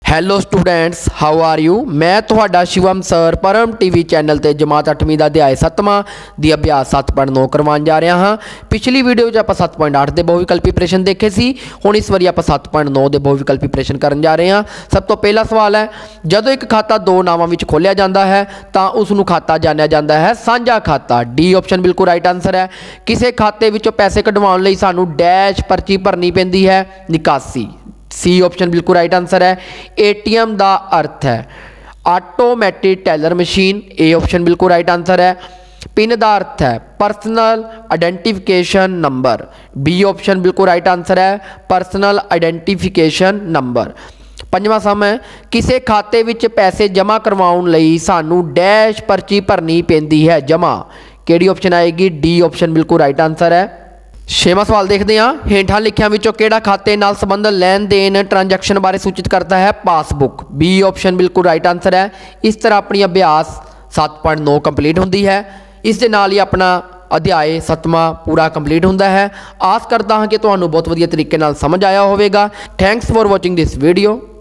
Hello students, how are you. मैं ਤੁਹਾਡਾ Shivam sir Param TV channel ਤੇ जमात 8ਵੀਂ ਦਾ ਅਧਿਆਇ 7ਵਾਂ ਦੀ ਅਭਿਆਸ 7.9 ਕਰਵਾਉਣ ਜਾ ਰਿਹਾ ਹਾਂ। ਪਿਛਲੀ ਵੀਡੀਓ ਵਿੱਚ ਆਪਾਂ 7.8 ਦੇ ਬਹੁਵਿਕਲਪੀ ਪ੍ਰਸ਼ਨ ਦੇਖੇ ਸੀ। ਹੁਣ ਇਸ ਵਾਰੀ ਆਪਾਂ 7.9 ਦੇ ਬਹੁਵਿਕਲਪੀ ਪ੍ਰਸ਼ਨ ਕਰਨ ਜਾ ਰਹੇ ਹਾਂ। ਸਭ ਤੋਂ ਪਹਿਲਾ ਸਵਾਲ ਹੈ, ਜਦੋਂ ਇੱਕ ਖਾਤਾ ਦੋ ਨਾਵਾਂ ਵਿੱਚ ਖੋਲਿਆ ਜਾਂਦਾ ਹੈ ਤਾਂ ਉਸ ਨੂੰ ਖਾਤਾ ਜਾਣਿਆ ਜਾਂਦਾ ਹੈ ਸਾਂਝਾ ਖਾਤਾ। ਡੀ ਆਪਸ਼ਨ ਬਿਲਕੁਲ ਰਾਈਟ ਆਨਸਰ ਹੈ। ਕਿਸੇ ਖਾਤੇ ਵਿੱਚੋਂ ਪੈਸੇ ਕਢਵਾਉਣ ਲਈ ਸਾਨੂੰ डैश पर्ची भरनी पैंदी है, निकासी। सी ऑप्शन बिल्कुल राइट आंसर है। एटीएम का अर्थ है automatic teller machine. A option बिल्कुल राइट आंसर है। पिन का अर्थ है personal identification number. B option बिल्कुल राइट आंसर है, पर्सनल आइडेंटिफिकेशन नंबर। पंजवां सम है, किसी खाते विच पैसे जमा करवाउण लई सानू डैश पर्ची भरनी पैंदी है, जमा। किहड़ी ऑप्शन आएगी? डी ऑप्शन बिल्कुल राइट आंसर है। छेवां सवाल देखते हैं, हेठां लिखियां विचों किहड़ा खाते नाल संबंधित लैन देन ट्रांजैक्शन बारे सूचित करता है? पासबुक। बी ऑप्शन बिल्कुल राइट आंसर है। इस तरह अपनी अभ्यास 7.9 कंप्लीट होंदी है। इस दे नाल ही अपना अध्याय 7वां पूरा कंप्लीट होंदा है। आस करता हाँ कि तुहानूं बहुत वधिया तरीके नाल समझ आया होवेगा। Thanks for watching this video.